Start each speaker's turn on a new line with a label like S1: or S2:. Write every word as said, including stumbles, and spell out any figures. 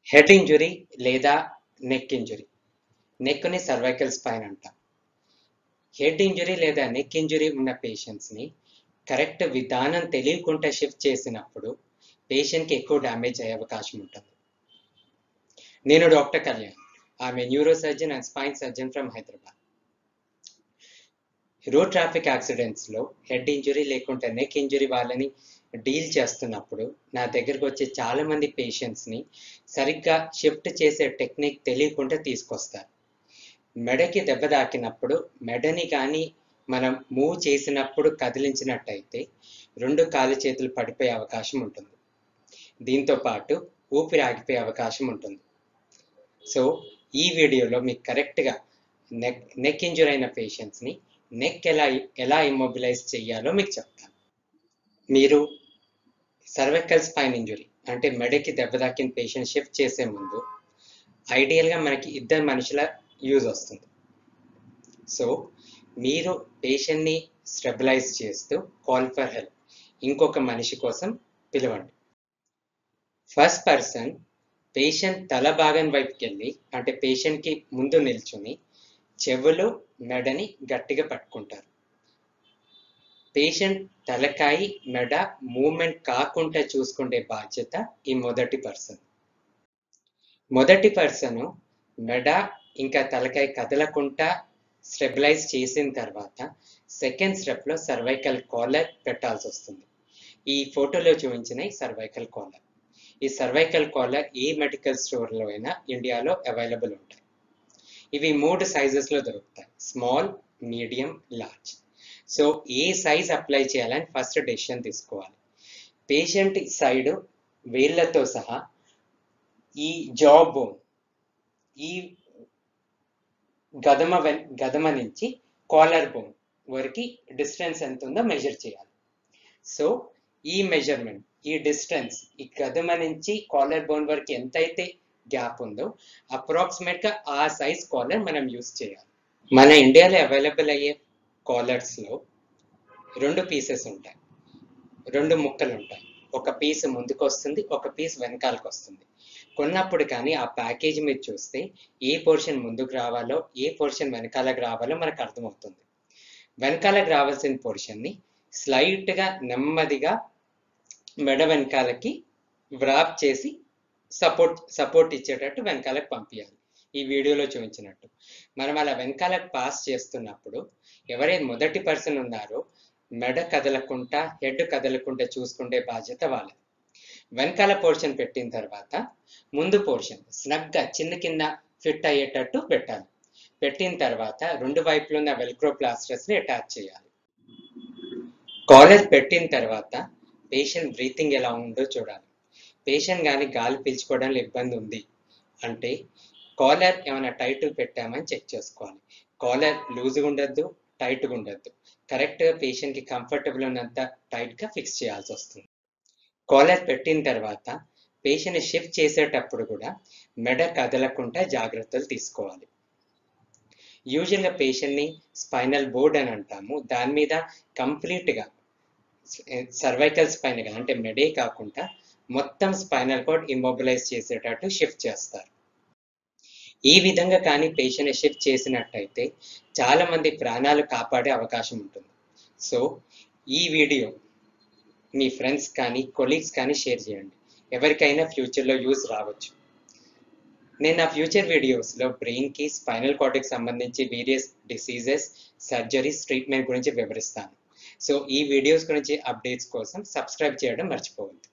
S1: Head injury లేదా neck injury. నెక్ని cervical spine అంటాం. హెడ్ ఇంజురీ లేదా నెక్ ఇంజురీ ఉన్న పేషెంట్స్ని కరెక్ట్ విధానం తెలియకుండా షిఫ్ట్ చేసినప్పుడు పేషెంట్కి ఎక్కువ డ్యామేజ్ అయ్యే అవకాశం ఉంటుంది. నేను డాక్టర్ కళ్యాణ్. ఆమె neuro surgeon and spine surgeon from Hyderabad. Road traffic యాక్సిడెంట్స్లో హెడ్ ఇంజురీ లేకుంటే నెక్ ఇంజురీ వాళ్ళని డీల్ చేస్తున్నప్పుడు నా దగ్గరకు వచ్చే చాలా మంది పేషెంట్స్ని సరిగ్గా షిఫ్ట్ చేసే టెక్నిక్ తెలియకుండా తీసుకొస్తారు. మెడకి దెబ్బ తాకినప్పుడు మెడని కానీ మనం మూవ్ చేసినప్పుడు కదిలించినట్టయితే రెండు కాలు చేతులు పడిపోయే అవకాశం ఉంటుంది. దీంతో పాటు ఊపిరి ఆగిపోయే అవకాశం ఉంటుంది. సో ఈ వీడియోలో మీకు కరెక్ట్గా నెక్ నెక్ ఇంజురీ అయిన పేషెంట్స్ని నెక్ ఎలా ఎలా ఇమ్మొబిలైజ్ చేయాలో మీకు చెప్తాను. మీరు సర్వైకల్ స్పైన్ ఇంజురీ అంటే మెడకి దెబ్బ తాకిన పేషెంట్ షిఫ్ట్ చేసే ముందు ఐడియల్గా మనకి ఇద్దరు మనుషుల యూజ్ వస్తుంది. సో మీరు పేషెంట్ని స్టెబిలైజ్ చేస్తూ కాల్ ఫర్ హెల్ప్ ఇంకొక మనిషి కోసం పిలవండి. ఫస్ట్ పర్సన్ పేషెంట్ తల భాగం వైపుకి వెళ్ళి అంటే పేషెంట్కి ముందు నిల్చుని చెవులు మెడని గట్టిగా పట్టుకుంటారు. పేషెంట్ తలకాయి మెడ మూమెంట్ కాకుండా చూసుకునే బాధ్యత ఈ మొదటి పర్సన్. మొదటి పర్సన్ మెడ ఇంకా తలకాయ కదలకుండా స్టెబిలైజ్ చేసిన తర్వాత సెకండ్ స్టెప్లో సర్వైకల్ కాలర్ పెట్టాల్సి వస్తుంది. ఈ ఫోటోలో చూపించిన ఈ సర్వైకల్ కాలర్. ఈ సర్వైకల్ కాలర్ ఏ మెడికల్ స్టోర్లో అయినా ఇండియాలో అవైలబుల్ ఉంటాయి. ఇవి మూడు సైజెస్లో దొరుకుతాయి: స్మాల్, మీడియం, లార్జ్. సో ఏ సైజ్ అప్లై చేయాలని ఫస్ట్ డెసిషన్ తీసుకోవాలి. పేషెంట్ సైడ్ వేళ్ళతో సహా ఈ జా బోన్, ఈ గదమ గదమ నుంచి కాలర్ బోన్ వరకు డిస్టెన్స్ ఎంత ఉందో మెజర్ చేయాలి. సో ఈ మెజర్మెంట్, ఈ డిస్టెన్స్ ఈ గదమ నుంచి కాలర్ బోన్ వరకు ఎంతైతే గ్యాప్ ఉందో అప్రాక్సిమేట్గా ఆ సైజ్ కాలర్ మనం యూజ్ చేయాలి. మన ఇండియాలో అవైలబుల్ అయ్యే కాలర్స్లో రెండు పీసెస్ ఉంటాయి, రెండు ముక్కలు ఉంటాయి. ఒక పీస్ ముందుకు వస్తుంది, ఒక పీస్ వెనకాలకు వస్తుంది. కొన్నప్పుడు కానీ ఆ ప్యాకేజ్ మీద చూస్తే ఏ పోర్షన్ ముందుకు రావాలో ఏ పోర్షన్ వెనకాలకు రావాలో మనకు అర్థమవుతుంది. వెనకాలకు రావాల్సిన పోర్షన్ని స్లైట్గా నెమ్మదిగా మెడ వెనకాలకి వ్రాప్ చేసి సపోర్ట్ సపోర్ట్ ఇచ్చేటట్టు వెనకాలకు పంపించాలి. ఈ వీడియోలో చూపించినట్టు మనం అలా వెనకాలకు పాస్ చేస్తున్నప్పుడు ఎవరైతే మొదటి పర్సన్ ఉన్నారో మెడ కదలకుండా హెడ్ కదలకుండా చూసుకుంటే బాధ్యత వాళ్ళది. వెనకాల పోర్షన్ పెట్టిన తర్వాత ముందు పోర్షన్ స్నగ్గా చిన్న కింద ఫిట్ అయ్యేటట్టు పెట్టాలి. పెట్టిన తర్వాత రెండు వైపులు ఉన్న వెల్క్రో ప్లాస్టర్స్ని అటాచ్ చేయాలి. కాలర్ పెట్టిన తర్వాత పేషెంట్ బ్రీతింగ్ ఎలా ఉందో చూడాలి. పేషెంట్ కానీ గాలి పీల్చుకోవడంలో ఇబ్బంది ఉంది అంటే కాలర్ ఏమైనా టైట్ పెట్టామని చెక్ చేసుకోవాలి. కాలర్ లూజ్గా ఉండద్దు, టైట్గా ఉండద్దు. కరెక్ట్గా పేషెంట్కి కంఫర్టబుల్ ఉన్నంత టైట్గా ఫిక్స్ చేయాల్సి వస్తుంది. కాలర్ పెట్టిన తర్వాత పేషెంట్ని షిఫ్ట్ చేసేటప్పుడు కూడా మెడ కదలకుండా జాగ్రత్తలు తీసుకోవాలి. యూజువల్గా పేషెంట్ని స్పైనల్ బోర్డ్ అని అంటాము. దాని మీద కంప్లీట్గా సర్వైకల్ స్పైన్ అంటే మెడే కాకుండా మొత్తం స్పైనల్ కార్డ్ ఇమ్మొబిలైజ్ చేసేటట్టు షిఫ్ట్ చేస్తారు. ఈ విధంగా కానీ పేషెంట్ని షిఫ్ట్ చేసినట్టయితే చాలా మంది ప్రాణాలు కాపాడే అవకాశం ఉంటుంది. సో ఈ వీడియో మీ ఫ్రెండ్స్ కానీ కొలీగ్స్ కానీ షేర్ చేయండి. ఎవరికైనా ఫ్యూచర్లో యూజ్ రావచ్చు. నేను నా ఫ్యూచర్ వీడియోస్లో బ్రెయిన్కి స్పైనల్ కార్డ్కి సంబంధించి వేరియస్ డిసీజెస్, సర్జరీస్, ట్రీట్మెంట్ గురించి వివరిస్తాను. సో ఈ వీడియోస్ గురించి అప్డేట్స్ కోసం సబ్స్క్రైబ్ చేయడం మర్చిపోవద్దు.